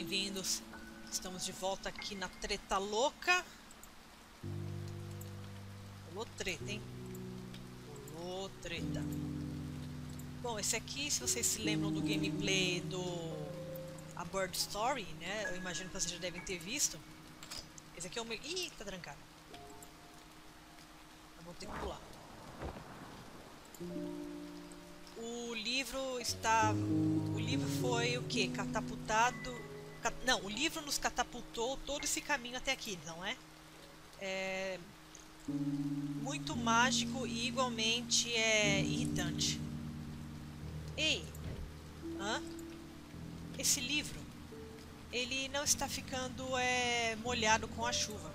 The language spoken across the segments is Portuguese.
bem-vindos. Estamos de volta aqui na Treta Louca. Rolou treta, hein? Rolou treta. Bom, esse aqui, se vocês se lembram do gameplay do A Bird Story, né? Eu imagino que vocês já devem ter visto. Esse aqui é o meu... Ih, tá trancado. Eu vou ter que pular. O livro está... O livro foi o quê? Catapultado... Não, o livro nos catapultou todo esse caminho até aqui, não é? É... muito mágico e igualmente irritante. Ei! Hã? Esse livro, ele não está ficando molhado com a chuva.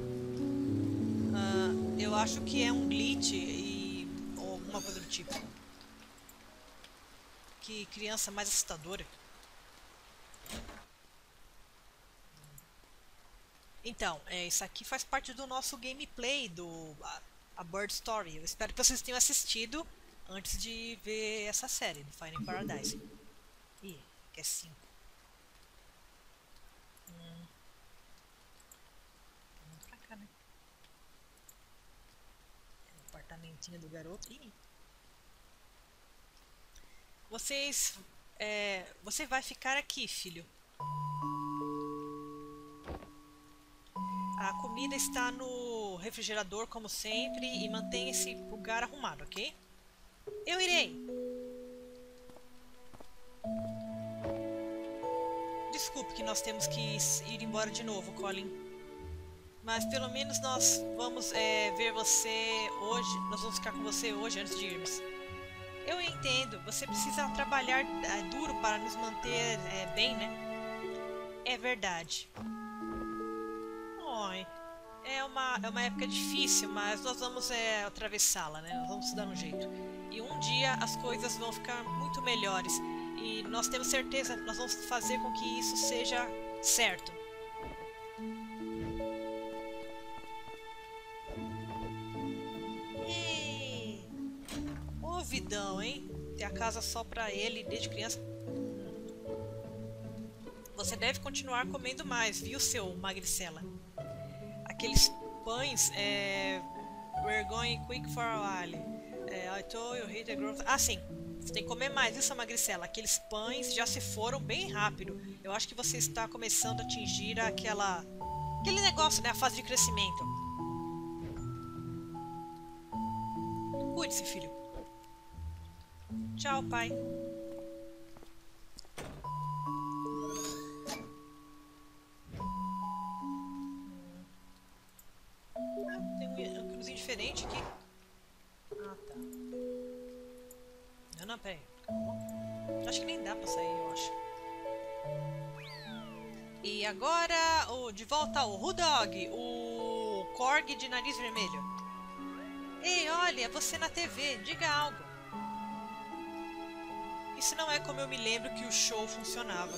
Eu acho que é um glitch ou alguma coisa do tipo. Que criança mais assustadora. Então, isso aqui faz parte do nosso gameplay do A Bird Story. Eu espero que vocês tenham assistido antes de ver essa série do Finding Paradise. Ih, que é 5. Vamos pra cá, né? É o apartamentinho do garoto. Ih. Você vai ficar aqui, filho. A comida está no refrigerador, como sempre, e mantenha esse lugar arrumado, ok? Eu irei! Desculpe que nós temos que ir embora de novo, Colin. Mas pelo menos nós vamos ver você hoje. Nós vamos ficar com você hoje antes de irmos. Eu entendo, você precisa trabalhar duro para nos manter bem, né? É verdade. Oi. É uma época difícil, mas nós vamos atravessá-la, né? Nós vamos dar um jeito. E um dia as coisas vão ficar muito melhores. E nós temos certeza, nós vamos fazer com que isso seja certo. Ei! Ô, vidão, hein? Ter a casa só pra ele desde criança. Você deve continuar comendo mais, viu, seu magricela? Aqueles pães, we're going quick for a while. I told you hit the growth. Ah, sim. Você tem que comer mais, viu, sua magricela? Aqueles pães já se foram bem rápido. Eu acho que você está começando a atingir aquele negócio, né? A fase de crescimento. Cuide-se, filho. Tchau, pai. Tem um cruzinho diferente aqui. Ah, tá. Não, peraí. Acho que nem dá pra sair, eu acho. E agora, de volta ao Hoodog, o Korg de nariz vermelho. Ei, olha, você na TV, diga algo. Isso não é como eu me lembro que o show funcionava.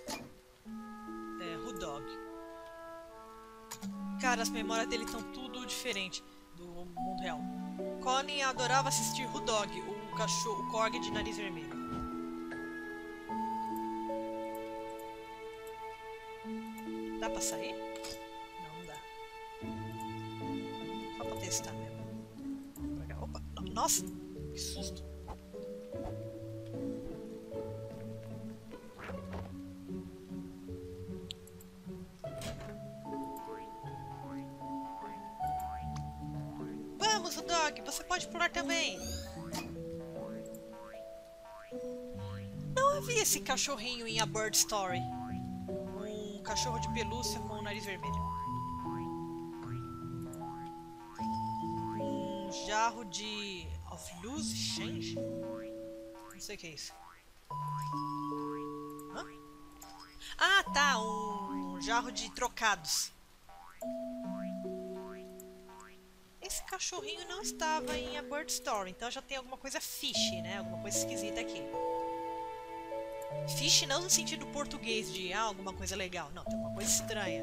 Hoodog. Cara, as memórias dele estão tudo diferente do mundo real. Colin adorava assistir Hoodog, o cachorro, o Korg de nariz vermelho. Dá pra sair? Não dá. Só pra testar mesmo. Opa, nossa, que susto. Vamos, Hoodog, você pode pular também. Não havia esse cachorrinho em A Bird Story. Um cachorro de pelúcia com o nariz vermelho. Um jarro de... of loose change? Não sei o que é isso. Hã? Ah, tá, um jarro de trocados. Esse cachorrinho não estava em A Bird Story, então já tem alguma coisa fishy, né? Alguma coisa esquisita aqui. Fish não no sentido português de alguma coisa legal. Não, tem alguma coisa estranha.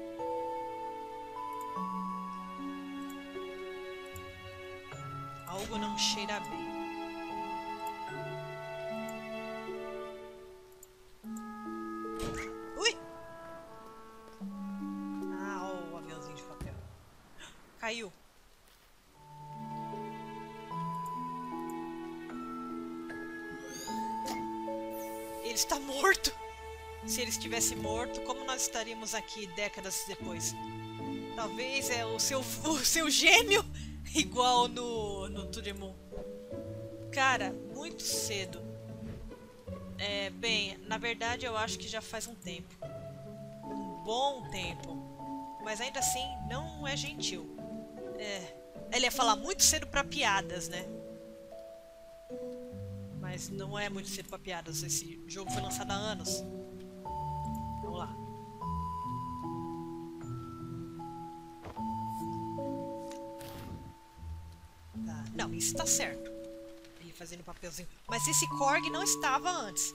Algo não cheira bem. Ui! está morto. Se ele estivesse morto, como nós estaríamos aqui décadas depois? Talvez o seu gênio igual no Turemon. Cara, muito cedo. Bem, na verdade eu acho que já faz um tempo. Um bom tempo. Mas ainda assim, não é gentil. Ele ia falar muito cedo pra piadas, né? Mas não é muito cedo pra piadas. Esse jogo foi lançado há anos. Vamos lá. Tá. Não, isso tá certo. Ele fazendo papelzinho. Mas esse Korg não estava antes.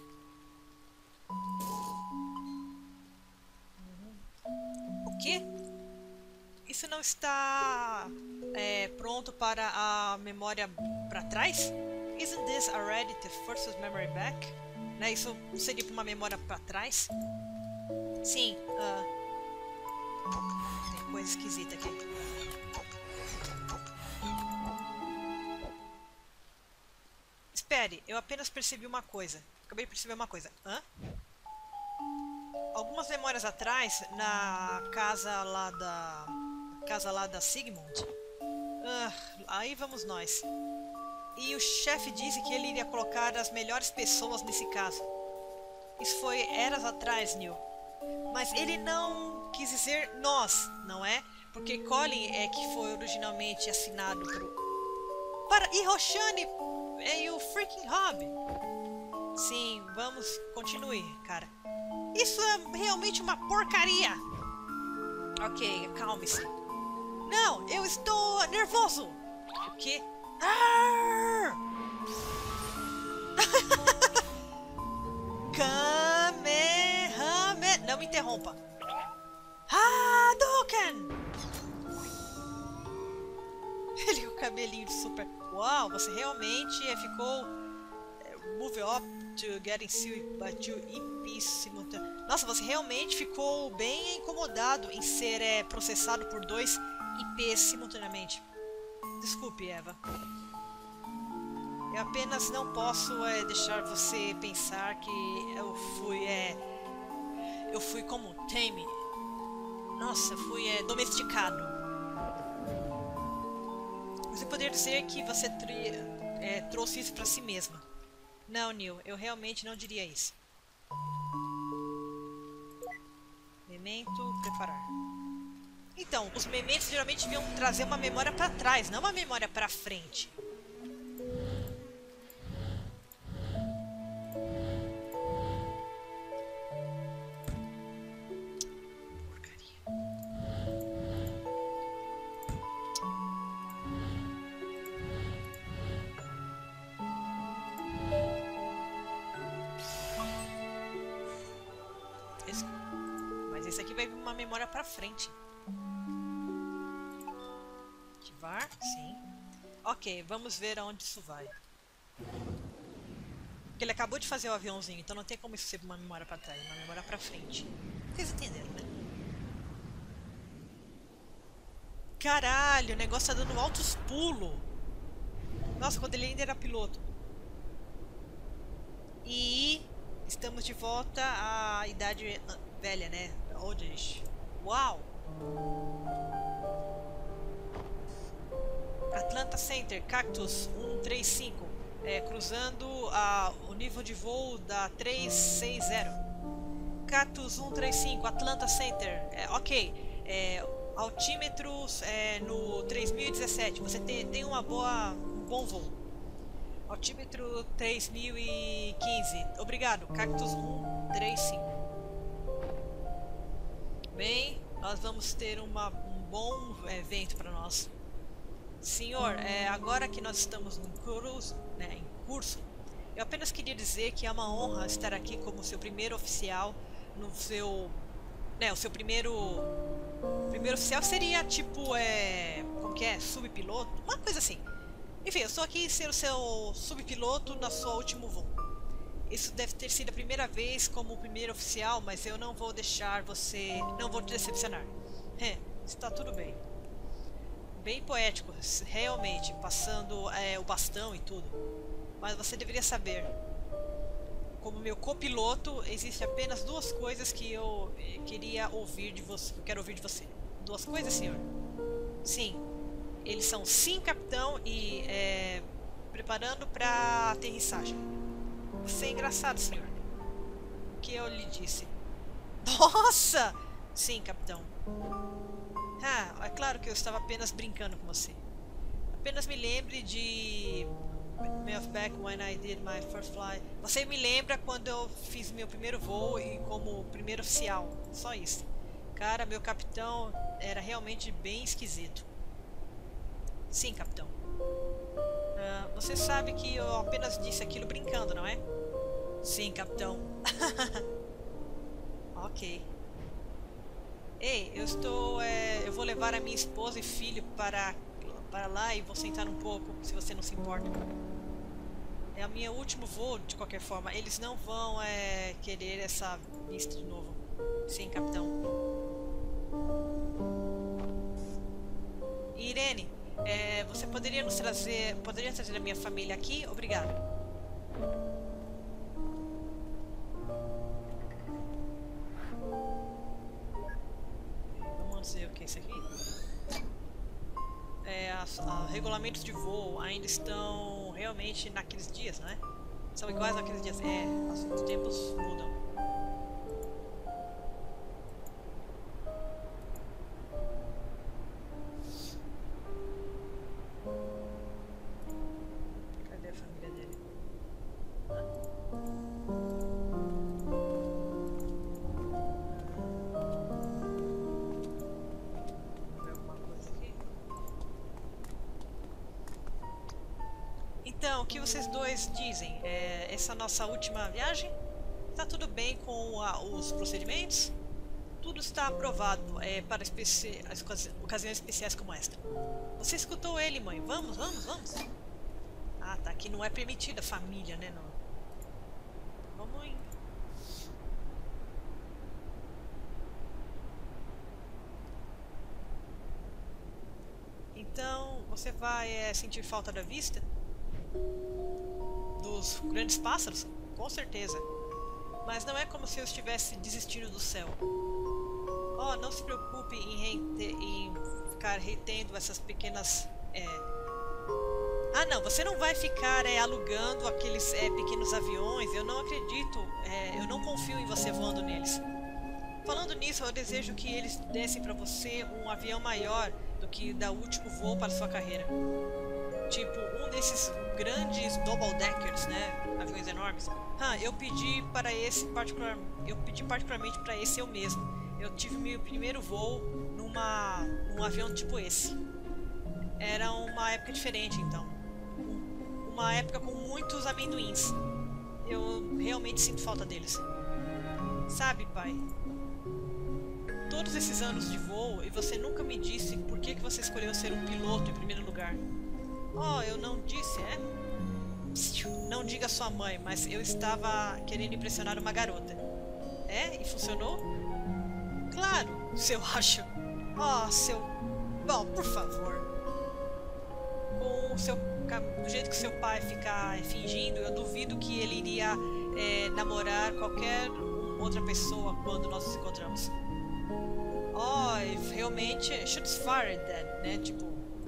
O quê? Isso não está pronto para a memória para trás? Isn't this already the first memory back? Né? Isso não seria para uma memória para trás? Sim. Tem coisa esquisita aqui. Espere, eu apenas percebi uma coisa. Acabei de perceber uma coisa. Hã? Algumas memórias atrás, na casa lá da Sigmund. Aí vamos nós. E o chefe disse que ele iria colocar as melhores pessoas nesse caso. Isso foi eras atrás, Neil. Mas ele não quis dizer nós, não é? Porque Colin é que foi originalmente assinado para Hiroshane e o freaking Hobby. Sim, vamos, continue, cara. Isso é realmente uma porcaria. Ok, acalme-se. Não, eu estou nervoso. O quê? Kamehameha. Não me interrompa. Hadouken! Ele com o cabelinho de super. Uau, você realmente ficou. Move up to getting sealed by two IPs simultaneously. Nossa, você realmente ficou bem incomodado em ser processado por 2 IPs simultaneamente. Desculpe, Eva. Eu apenas não posso deixar você pensar que eu fui como Tame. Nossa, fui domesticado. Você poderia dizer que você trouxe isso pra si mesma. Não, Neil, eu realmente não diria isso. Memento, preparar. Então, os mementos geralmente deviam trazer uma memória pra trás, não uma memória pra frente. Esse aqui vai vir uma memória pra frente. Ativar, sim. Ok, vamos ver aonde isso vai. Porque ele acabou de fazer o aviãozinho, então não tem como isso ser uma memória pra trás, uma memória pra frente. Vocês entenderam, né? Caralho, o negócio tá dando altos pulos. Nossa, quando ele ainda era piloto. E estamos de volta à idade velha, né? Oldish. Uau! Atlanta Center, Cactus 135. Cruzando o nível de voo da 360. Cactus 135, Atlanta Center. Ok. Altímetros no 3017. Você tem um bom voo. Altímetro 3015. Obrigado, Cactus 135. Bem, nós vamos ter um bom evento para nós. Senhor, agora que nós estamos em curso, eu apenas queria dizer que é uma honra estar aqui como seu primeiro oficial no seu... o seu primeiro oficial seria tipo, como que é? Subpiloto? Uma coisa assim. Enfim, eu estou aqui ser o seu subpiloto na sua último voo. Isso deve ter sido a primeira vez como primeiro oficial, mas eu não vou deixar você... Não vou te decepcionar. Está tudo bem. Bem poético, realmente, passando o bastão e tudo. Mas você deveria saber. como meu copiloto, existe apenas duas coisas que eu queria ouvir de você. Eu quero ouvir de você. Duas coisas, senhor? Sim. Eles são sim, capitão, e preparando para aterrissagem. Você é engraçado, senhor. O que eu lhe disse? Nossa! Sim, capitão. Ah, é claro que eu estava apenas brincando com você. Apenas me lembre de me of back when I did my first flight. Você me lembra quando eu fiz meu primeiro voo e como primeiro oficial. Só isso. Cara, meu capitão era realmente bem esquisito. Sim, capitão. Você sabe que eu apenas disse aquilo brincando, não é? Sim, capitão. Ok. Ei, eu vou levar a minha esposa e filho para lá e vou sentar um pouco, se você não se importa. É o meu último voo, de qualquer forma. Eles não vão querer essa vista de novo. Sim, capitão. Irene, você poderia trazer a minha família aqui? Obrigado. Vamos ver o que é isso aqui. Regulamentos de voo ainda estão realmente naqueles dias, né? São iguais naqueles dias. Os tempos mudam. Cadê a família dele? Então, o que vocês dois dizem? Essa nossa última viagem? Está tudo bem com os procedimentos? Tudo está aprovado para ocasiões especiais como esta. Você escutou ele, mãe? Vamos. Ah, tá. Aqui não é permitida a família, né? Não. Vamos indo. Então, você vai sentir falta da vista? Dos grandes pássaros? Com certeza. Mas não é como se eu estivesse desistindo do céu. Oh, não se preocupe em ficar retendo essas pequenas... Ah, não, você não vai ficar alugando aqueles pequenos aviões. Eu não acredito, eu não confio em você voando neles. Falando nisso, eu desejo que eles dessem para você um avião maior do que da último voo para sua carreira. Tipo, um desses grandes double-deckers, né? Aviões enormes. Eu pedi particularmente para esse eu mesmo. Eu tive meu primeiro voo num avião tipo esse. Era uma época diferente, então. Uma época com muitos amendoins. Eu realmente sinto falta deles. Sabe, pai? Todos esses anos de voo e você nunca me disse por que você escolheu ser um piloto em primeiro lugar. Oh, eu não disse, Não diga a sua mãe, mas eu estava querendo impressionar uma garota. E funcionou? Claro, seu acho. Oh, seu... Bom, por favor. Do jeito que seu pai fica fingindo, eu duvido que ele iria namorar qualquer outra pessoa quando nós nos encontramos. Oh, realmente... Shots fired then, né? Tipo...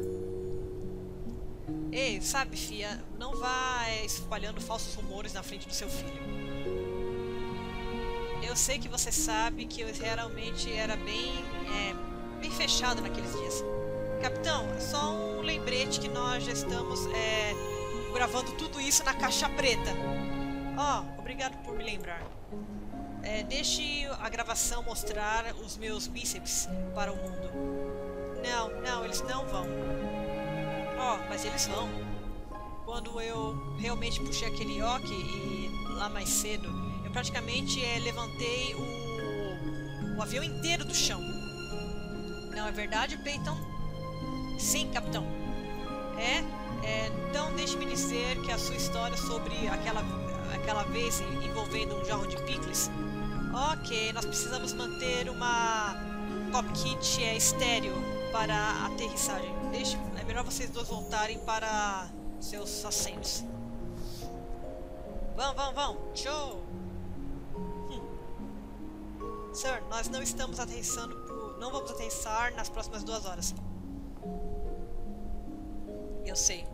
Ei, sabe, fia, não vá espalhando falsos rumores na frente do seu filho. Eu sei que você sabe que eu realmente era bem fechado naqueles dias. Capitão, é só um lembrete que nós já estamos gravando tudo isso na caixa preta. Oh, obrigado por me lembrar. Deixe a gravação mostrar os meus bíceps para o mundo. Não, eles não vão. Oh, mas eles vão. Quando eu realmente puxei aquele yoke e lá mais cedo, eu praticamente levantei o avião inteiro do chão. Não é verdade, Peyton? Sim, capitão. Então deixe-me dizer que a sua história sobre aquela vez envolvendo um jarro de picles. Ok, nós precisamos manter uma cockpit estéreo para a aterrissagem. É melhor vocês dois voltarem para seus assentos. Vamos! Show! Sir, nós não estamos aterrissando não vamos aterrissar nas próximas 2 horas. Eu sei.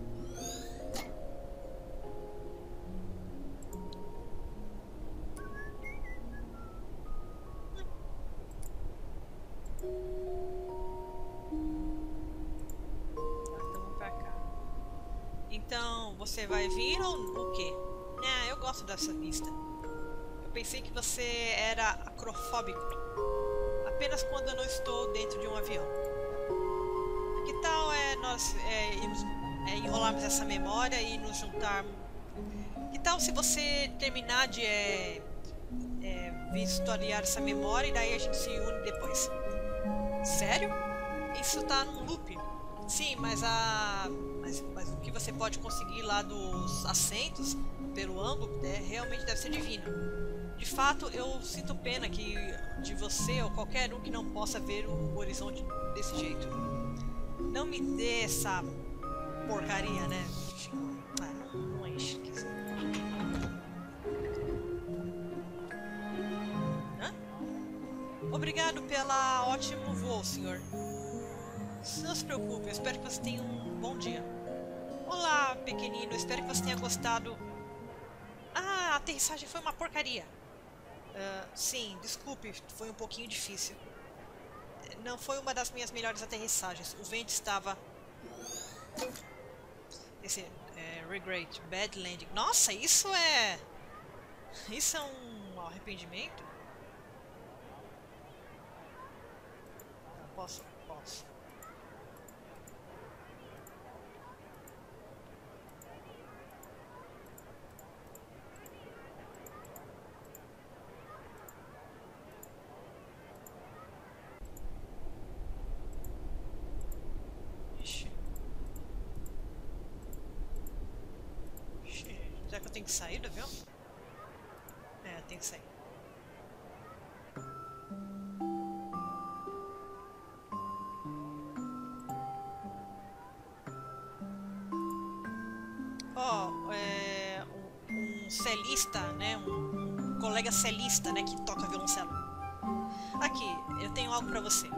Vamos pra cá. Então, você vai vir ou o quê? Eu gosto dessa vista. Eu pensei que você era acrofóbico. Apenas quando eu não estou dentro de um avião. Que tal nós enrolarmos essa memória e nos juntarmos? Que tal se você terminar de vistoriar essa memória e daí a gente se une depois? Sério? Isso tá num loop. Sim, mas o que você pode conseguir lá dos assentos pelo ângulo realmente deve ser divino. De fato, eu sinto pena de você ou qualquer um que não possa ver o horizonte desse jeito. Não me dê essa porcaria, né? Não enche. Hã? Obrigado pela ótimo voo, senhor. Não se preocupe, eu espero que você tenha um bom dia. Olá, pequenino, espero que você tenha gostado. A aterrissagem foi uma porcaria. Sim, desculpe, foi um pouquinho difícil. Não foi uma das minhas melhores aterrissagens. O vento estava... regret, bad landing. Nossa, isso é um arrependimento? Posso. Será que eu tenho que sair do avião? Eu tenho que sair. Um celista, né? Um colega celista, né? Que toca violoncelo. Aqui, eu tenho algo pra você.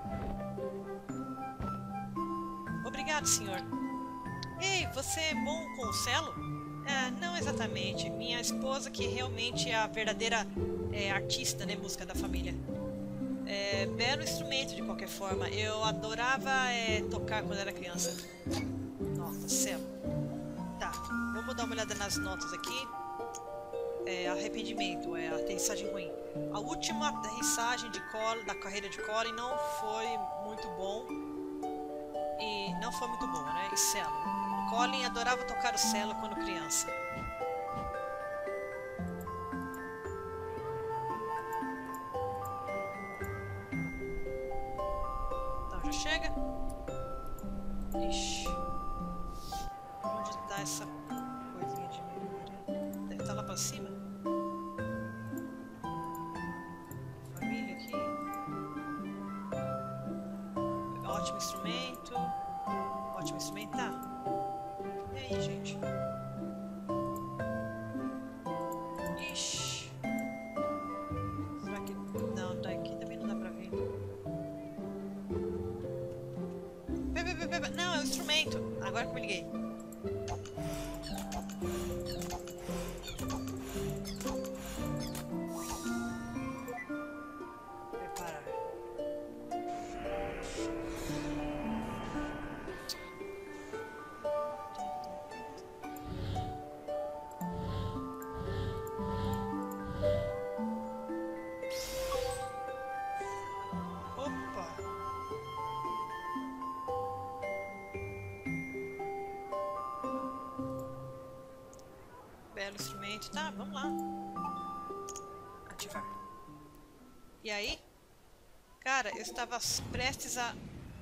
Obrigado, senhor. Ei, você é bom com o cello? Não exatamente. Minha esposa, que realmente é a verdadeira artista, né, música da família. Belo instrumento de qualquer forma. Eu adorava tocar quando era criança. Nossa, céu. Tá, vamos dar uma olhada nas notas aqui. Arrependimento, aterrissagem ruim. A última aterrissagem da carreira de Colin não foi muito bom. E não foi muito boa, né? E cello. Colin adorava tocar o cello quando criança. Então, já chega? Ixi. Onde tá essa coisinha de memória? Deve estar lá pra cima? Família aqui. Ótimo instrumento. Ótimo instrumento, tá? E aí, gente? Ixi. Será que... Não, daqui também não dá pra ver. Não, é o instrumento. Agora que eu me liguei. Preparar. Opa! Belo instrumento. Tá, vamos lá. Ativar. E aí? Cara, eu estava prestes a...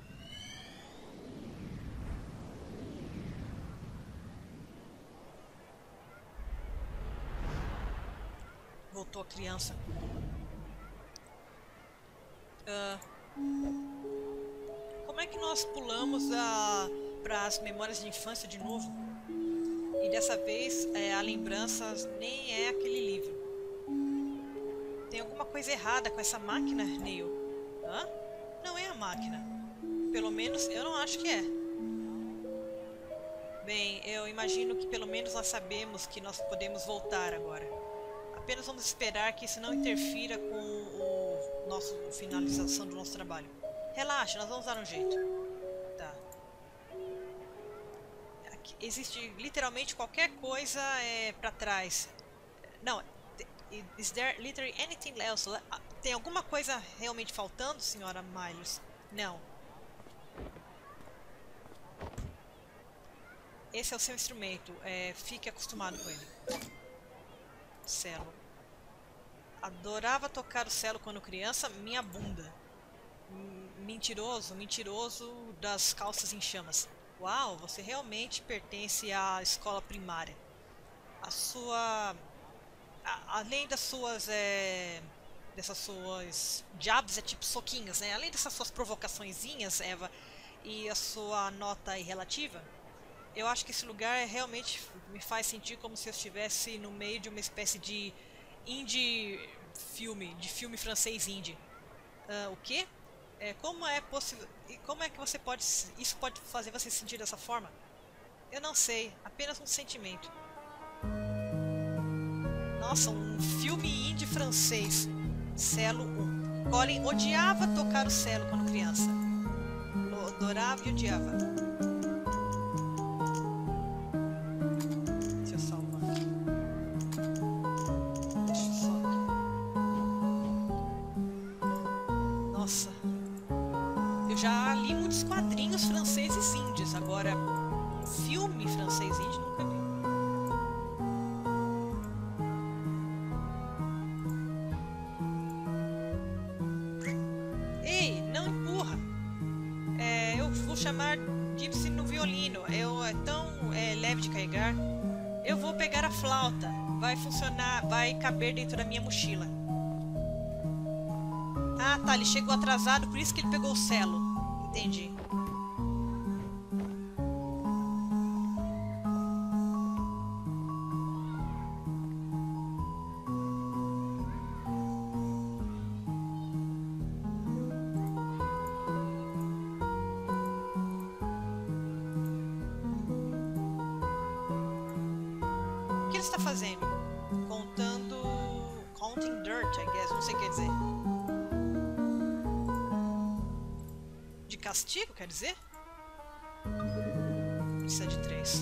Voltou a criança. Como é que nós pulamos para as memórias de infância de novo? E dessa vez a lembrança nem é aquele livro. Tem alguma coisa errada com essa máquina, Neil? Hã? Não é a máquina. Pelo menos eu não acho que é. Bem, eu imagino que pelo menos nós sabemos que nós podemos voltar agora. Apenas vamos esperar que isso não interfira com a finalização do nosso trabalho. Relaxa, nós vamos dar um jeito. Tá. Aqui, existe literalmente qualquer coisa pra trás. Não, is there literally anything else? Tem alguma coisa realmente faltando, senhora Miles? Não. Esse é o seu instrumento. Fique acostumado com ele. Cello. Adorava tocar o cello quando criança. Minha bunda. Mentiroso, mentiroso das calças em chamas. Uau, você realmente pertence à escola primária. A sua... além das suas... dessas suas jabs, tipo soquinhos, né? Além dessas suas provocaçõezinhas, Eva, e a sua nota irrelativa, eu acho que esse lugar realmente me faz sentir como se eu estivesse no meio de uma espécie de indie filme, de filme francês indie. O quê? Como é possível? E como é que você pode... isso pode fazer você se sentir dessa forma? Eu não sei, apenas um sentimento. Nossa, um filme indie francês. Cello 1. Colin odiava tocar o cello quando criança. Adorava e odiava. Deixa eu salvar aqui. Deixa eu só aqui. Nossa. Eu já li muitos quadrinhos franceses indies. Agora, um filme francês indie nunca vi. Ei, não empurra. Eu vou chamar Gypsy no violino. É tão leve de carregar. Eu vou pegar a flauta. Vai funcionar, vai caber dentro da minha mochila. Ah, tá, ele chegou atrasado, por isso que ele pegou o cello. Entendi. O que ele está fazendo? Contando... Counting dirt, I guess. Não sei o que quer dizer. De castigo, quer dizer? Precisa de 3.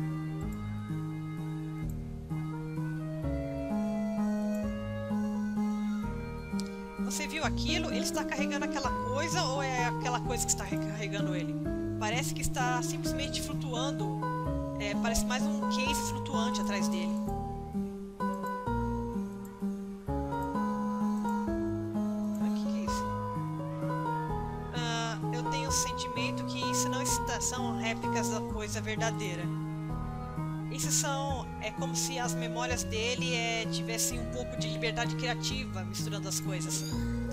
Você viu aquilo? Ele está carregando aquela coisa ou é aquela coisa que está carregando ele? Parece que está simplesmente flutuando. Parece mais um case flutuante atrás dele. O que é isso? Eu tenho o sentimento que isso não são réplicas da coisa verdadeira. Isso são... é como se as memórias dele tivessem um pouco de liberdade criativa misturando as coisas.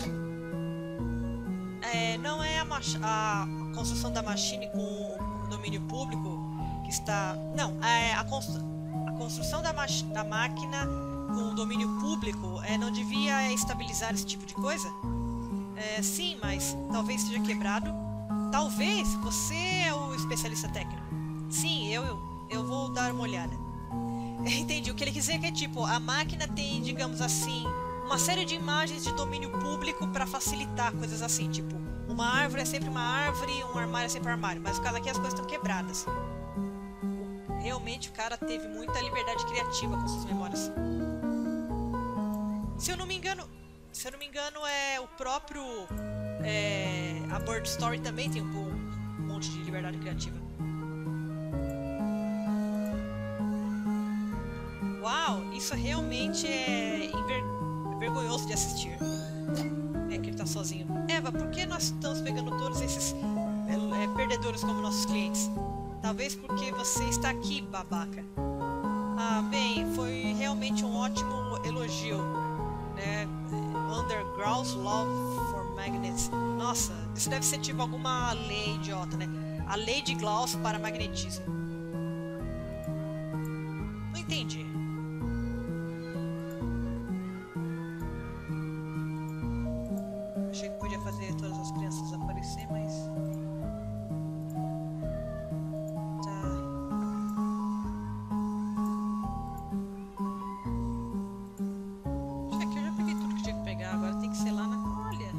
Não é a construção da machine com o domínio público que está... Não, a construção da máquina com o domínio público não devia estabilizar esse tipo de coisa? Sim, mas talvez seja quebrado. Talvez você é o especialista técnico. Sim, eu vou dar uma olhada. Entendi. O que ele quer dizer é que tipo, a máquina tem, digamos assim, uma série de imagens de domínio público para facilitar coisas assim, tipo, uma árvore é sempre uma árvore, um armário é sempre um armário, mas no caso aqui as coisas estão quebradas. Realmente o cara teve muita liberdade criativa com suas memórias. Se eu não me engano, é o próprio a Bird Story também tem um monte de liberdade criativa. Uau, isso realmente é vergonhoso de assistir. Que ele tá sozinho. Eva, por que nós estamos pegando todos esses perdedores como nossos clientes? Talvez porque você está aqui, babaca. Ah, bem, foi realmente um ótimo elogio, né? Underground's Love for Magnets. Nossa, isso deve ser tipo alguma lei idiota, né? A lei de Gauss para magnetismo. entendi. Achei que podia fazer todas as crianças aparecer, mas... Tá. Acho que aqui eu já peguei tudo que tinha que pegar. Agora tem que ser lá na... Olha!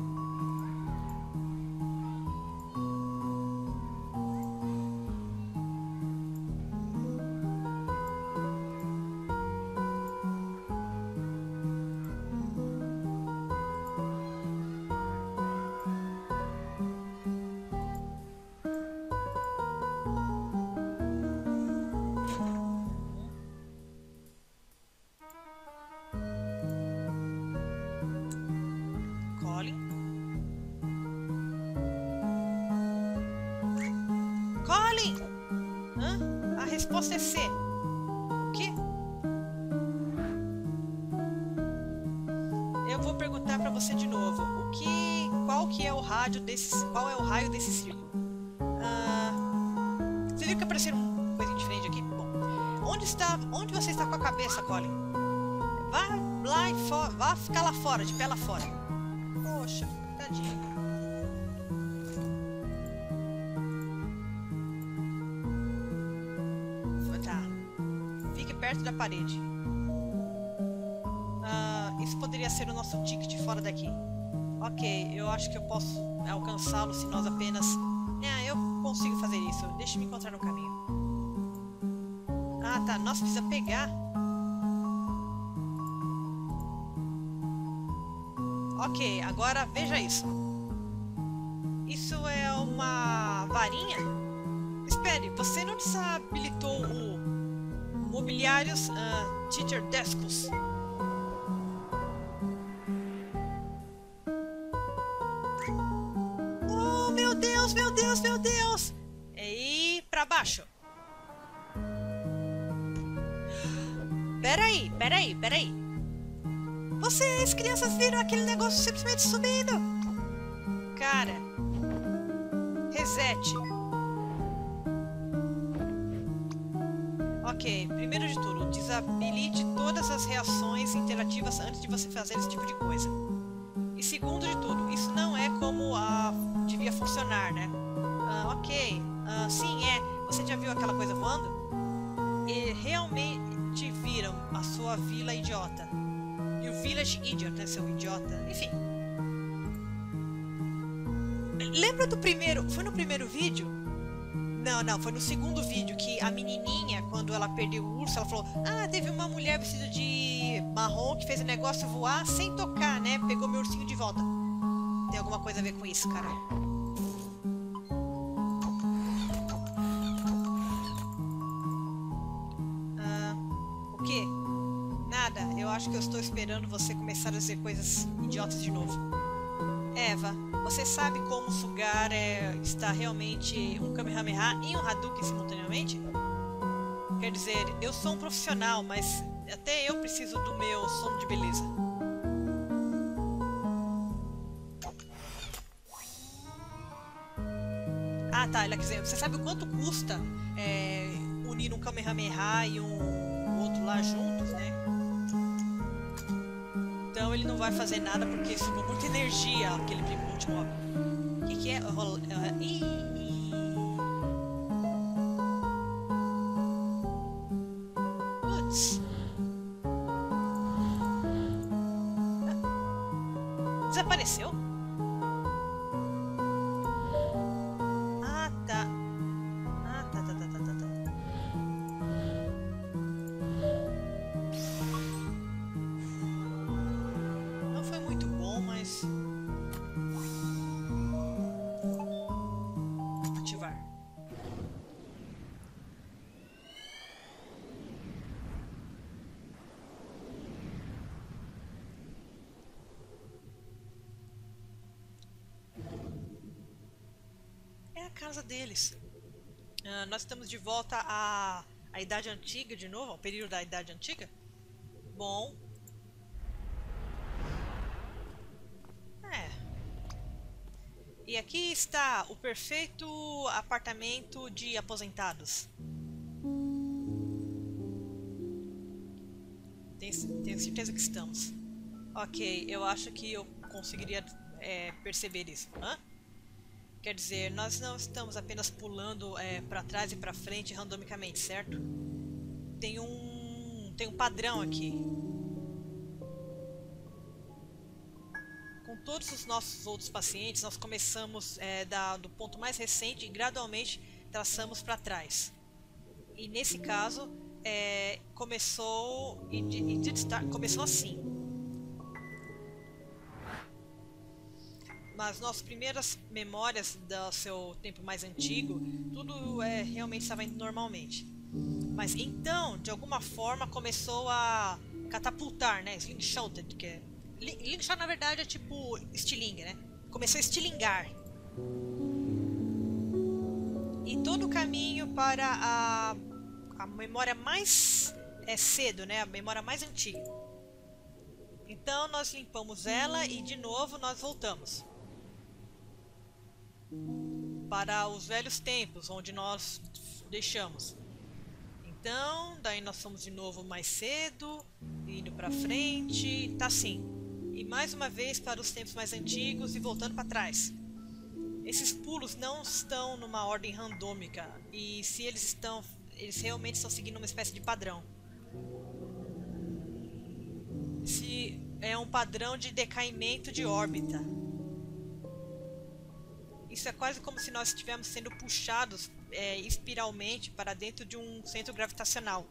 Colin. Colin! Hã? A resposta é C. O quê? Eu vou perguntar pra você de novo. Qual que é o rádio desse... Qual é o raio desse círculo? Você viu que apareceram uma coisa diferente aqui? Bom, onde você está com a cabeça, Colin? Vá lá e vá ficar lá fora, de pé lá fora. Poxa, tadinho. Tá. Fique perto da parede. Isso poderia ser o nosso ticket fora daqui. Ok, eu acho que eu posso alcançá-lo se nós apenas... eu consigo fazer isso. Deixe-me encontrar no caminho. Ah, tá. Nossa, precisa pegar. Ok, agora veja isso. Isso é uma varinha? Espere, você não desabilitou o Mobiliários Teacher Descos? Oh, meu Deus, meu Deus, meu Deus! E pra baixo. Peraí. Vocês, crianças, viram aquele negócio simplesmente sumindo? Cara. Reset. Ok, primeiro de tudo, desabilite todas as reações interativas antes de você fazer esse tipo de coisa. E segundo de tudo, isso não é como devia funcionar, né? Ok, sim, Você já viu aquela coisa voando? E realmente viram a sua vila idiota. E o Village Idiot, né, seu idiota? Enfim. Lembra do primeiro... Foi no primeiro vídeo? Não, foi no segundo vídeo que a menininha, quando ela perdeu o urso, ela falou: teve uma mulher vestida de marrom que fez o negócio voar sem tocar, né? Pegou meu ursinho de volta. Tem alguma coisa a ver com isso, cara? O quê? Nada, eu acho que eu estou esperando você começar a dizer coisas idiotas de novo. Eva, você sabe como sugar está realmente um Kamehameha e um Hadouken simultaneamente? Quer dizer, eu sou um profissional, mas até eu preciso do meu sono de beleza. Tá, ela quer dizer, você sabe o quanto custa unir um Kamehameha e um outro lá juntos, né? Então ele não vai fazer nada porque sugou muita energia aquele último. O que é? Putz. Desapareceu? Tá. Tá. Não foi muito bom, mas... Ativar. É a casa deles. Nós estamos de volta à Idade Antiga de novo, ao período da Idade Antiga. Bom. E aqui está o perfeito apartamento de aposentados. tenho certeza que estamos. Ok, eu acho que eu conseguiria perceber isso. Hã? Quer dizer, nós não estamos apenas pulando para trás e para frente randomicamente, certo? Tem um padrão aqui. Com todos os nossos outros pacientes, nós começamos do ponto mais recente e gradualmente traçamos para trás. E nesse caso, começou assim. Mas nossas primeiras memórias do seu tempo mais antigo, tudo realmente estava indo normalmente. Mas então, de alguma forma, começou a catapultar, né? Slingshotted, que é... Slingshot, na verdade, é tipo estilingue, né? Começou a estilingar. E todo o caminho para a memória mais cedo, né? A memória mais antiga. Então, nós limpamos ela e, de novo, nós voltamos para os velhos tempos, onde nós deixamos. Então, daí nós fomos de novo mais cedo, indo para frente, tá assim. E mais uma vez para os tempos mais antigos e voltando para trás. Esses pulos não estão numa ordem randômica, e se eles estão, eles realmente estão seguindo uma espécie de padrão. Se é um padrão de decaimento de órbita. Isso é quase como se nós estivéssemos sendo puxados espiralmente para dentro de um centro gravitacional.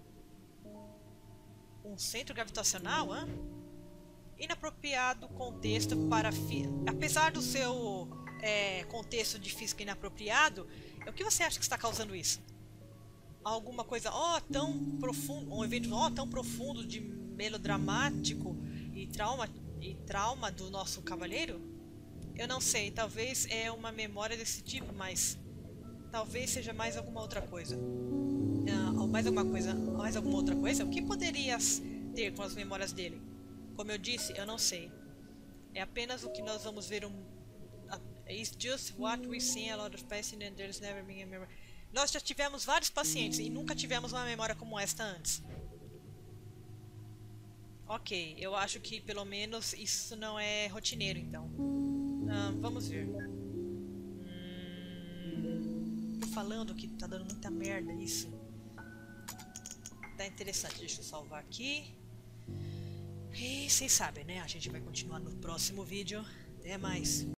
Um centro gravitacional, hã? Inapropriado contexto para... Apesar do seu contexto de física inapropriado, o que você acha que está causando isso? Alguma coisa tão profundo, um evento tão profundo de melodramático e trauma do nosso cavaleiro? Eu não sei, talvez é uma memória desse tipo, mas talvez seja mais alguma outra coisa. Mais alguma outra coisa? O que poderia ter com as memórias dele? Como eu disse, eu não sei. É apenas o que nós vamos ver. It's just what we see a lot of patients and there's never been a memory. Nós já tivemos vários pacientes e nunca tivemos uma memória como esta antes. Ok, eu acho que pelo menos isso não é rotineiro, então. Vamos ver. Tô falando que tá dando muita merda isso. Tá interessante, deixa eu salvar aqui. E vocês sabem, né? A gente vai continuar no próximo vídeo. Até mais.